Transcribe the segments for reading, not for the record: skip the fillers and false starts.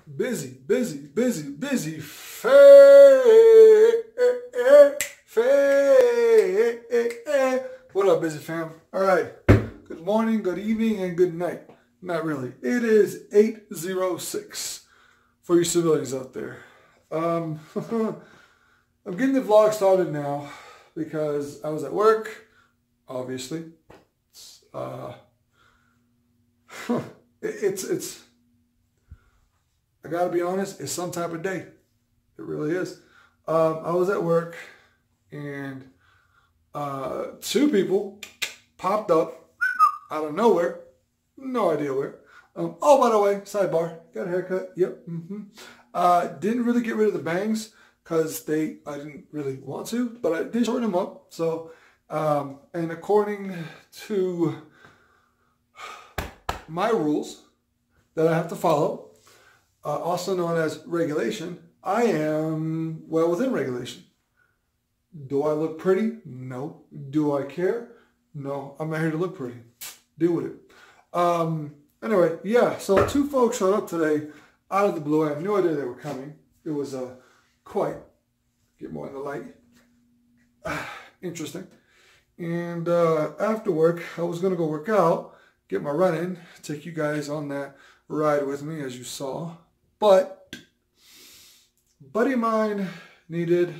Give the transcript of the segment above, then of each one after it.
Busy, busy, busy, busy. What up, busy fam? All right. Good morning, good evening, and good night. Not really. It is 8:06 for you civilians out there. I'm getting the vlog started now because I was at work, obviously. It's I gotta be honest, it's some type of day. It really is. I was at work and two people popped up out of nowhere. No idea where. Oh, by the way, sidebar, got a haircut. Yep. Didn't really get rid of the bangs because I didn't really want to, but I did shorten them up. So, and according to my rules that I have to follow, also known as regulation, I am well within regulation. Do I look pretty? No. Do I care? No. I'm not here to look pretty. Deal with it. Anyway, yeah, so two folks showed up today out of the blue. I had no idea they were coming. It was quite, get more in the light, interesting. And after work, I was going to go work out, get my run in, take you guys on that ride with me, as you saw. But a buddy of mine needed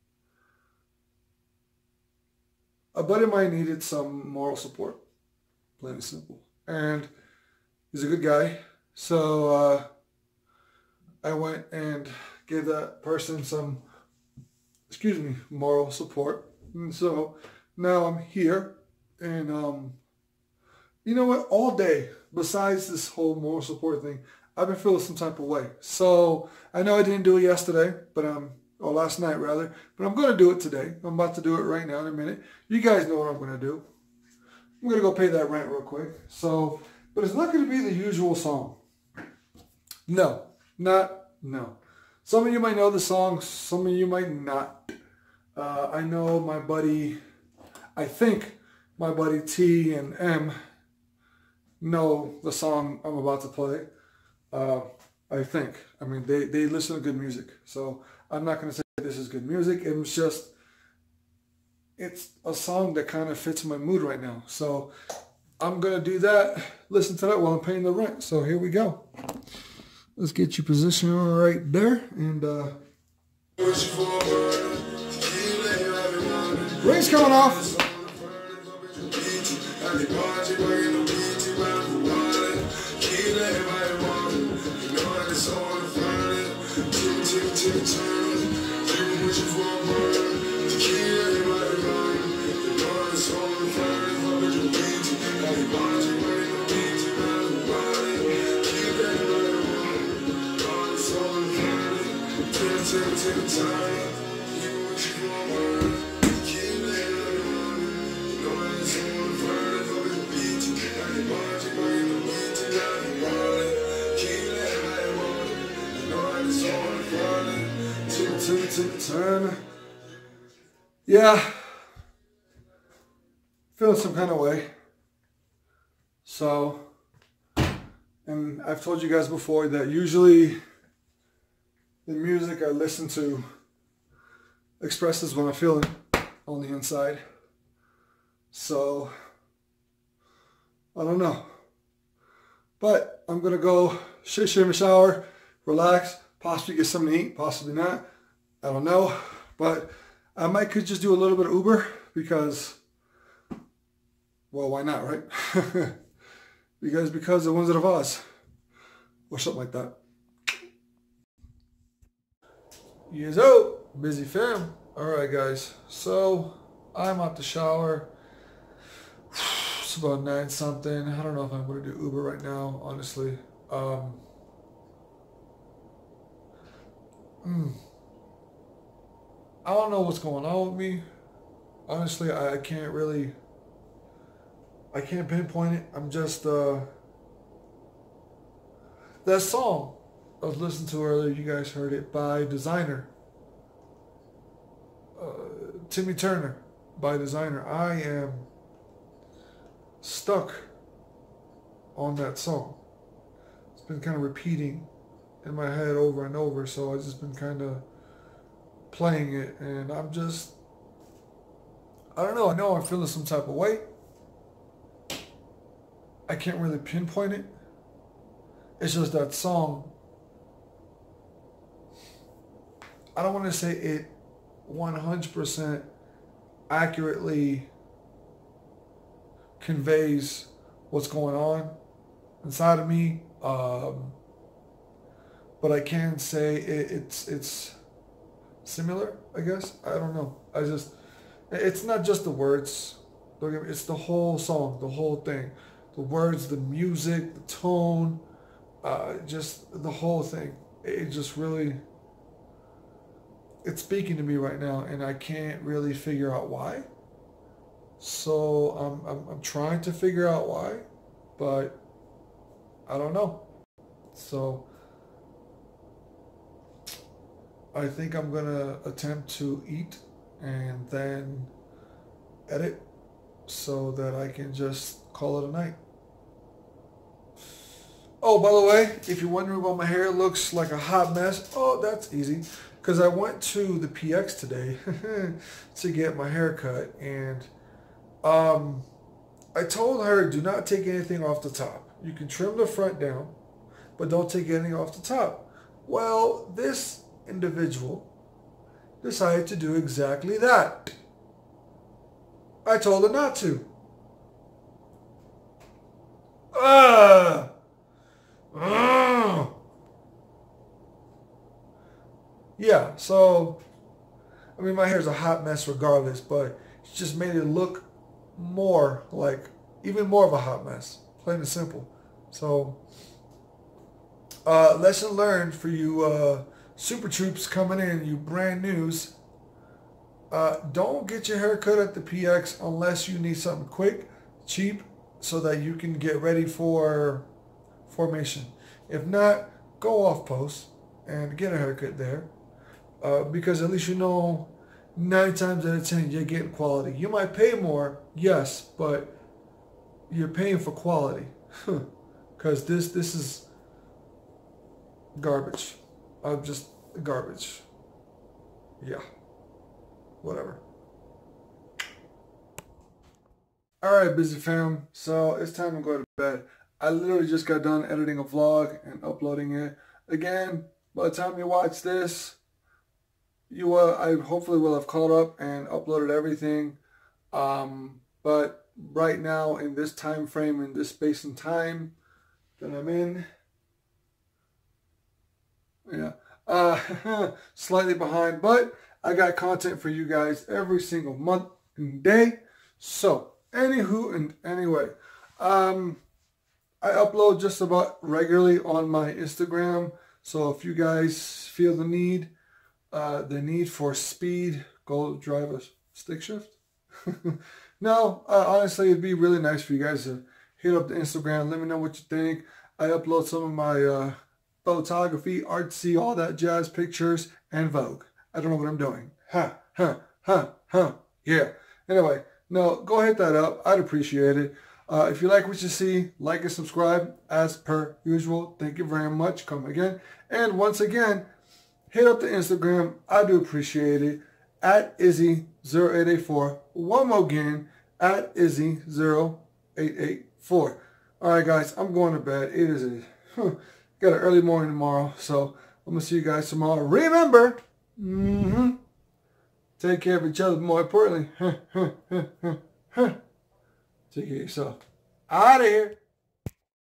some moral support, plain and simple. And he's a good guy. So I went and gave that person some, moral support. And so now I'm here. And you know what? All day, besides this whole moral support thing, I've been feeling some type of way. So I know I didn't do it yesterday, but or last night rather, but I'm going to do it today. I'm about to do it right now in a minute. You guys know what I'm going to do. I'm going to go pay that rent real quick. So, but it's not going to be the usual song. No. Some of you might know the song. Some of you might not. I know my buddy, I think my buddy T and M know the song I'm about to play. I think. I mean, they listen to good music. So I'm not going to say this is good music. It's a song that kind of fits my mood right now. So I'm going to do that, listen to that while I'm paying the rent. So here we go. Let's get you positioned right there. And rain's coming off. Turn. Yeah, feeling some kind of way. So, and I've told you guys before that usually the music I listen to expresses what I'm feeling on the inside. So, I don't know. But I'm going to go shit in the shower, relax, possibly get something to eat, possibly not. I don't know. But I could just do a little bit of Uber because, well, why not, right? because the Wizard of Oz or something like that. Yes, busy fam. All right, guys. So I'm out the shower. It's about 9 something. I don't know if I'm going to do Uber right now, honestly. I don't know what's going on with me. Honestly, I can't pinpoint it. I'm just, that song I was listening to earlier, you guys heard it, by Designer. Timmy Turner, by Designer. I am stuck on that song. It's been kind of repeating in my head over and over. So I've just been kind of playing it, and I don't know. I know I'm feeling some type of way. I can't really pinpoint it. It's just that song. I don't want to say it 100% accurately conveys what's going on inside of me, but I can say it's similar, I guess. I don't know. It's not just the words. It's the whole song, the whole thing. The words, the music, the tone, just the whole thing. It just really, it's speaking to me right now, and I can't really figure out why. So I'm trying to figure out why, but I don't know. So I think I'm gonna attempt to eat and then edit so that I can just call it a night. Oh, by the way, if you're wondering why my hair looks like a hot mess, oh, that's easy. Because I went to the PX today to get my hair cut, and I told her, do not take anything off the top. You can trim the front down, but don't take anything off the top. Well, this individual decided to do exactly that. I told her not to. Yeah, so, I mean, my hair's a hot mess regardless, but she just made it look more like, even more of a hot mess, plain and simple. So, lesson learned for you super troops coming in, you brand news. Don't get your hair cut at the PX unless you need something quick, cheap, so that you can get ready for formation. If not, go off post and get a haircut there. Because at least you know 9 times out of 10 you're getting quality. You might pay more, yes, but you're paying for quality. Because this is garbage. Just garbage. Yeah. Whatever. Alright, busy fam. So it's time to go to bed. I literally just got done editing a vlog and uploading it. Again, by the time you watch this, I hopefully will have caught up and uploaded everything. But right now, in this time frame, in this space and time that I'm in, yeah, slightly behind, but I got content for you guys every single month and day. So, anywho and anyway, I upload just about regularly on my Instagram. So if you guys feel the need for speed, go drive a stick shift. No, honestly, it'd be really nice for you guys to hit up the Instagram. Let me know what you think. I upload some of my photography, artsy, all that jazz pictures, and Vogue. I don't know what I'm doing. Yeah. Anyway, no, go hit that up. I'd appreciate it. If you like what you see, like and subscribe as per usual. Thank you very much. Come again. And once again, hit up the Instagram. I do appreciate it. At Izzy0884. One more again. At Izzy0884. Alright guys, I'm going to bed. It is got an early morning tomorrow. So I'm going to see you guys tomorrow. Remember, take care of each other. More importantly, take care of yourself. Out of here.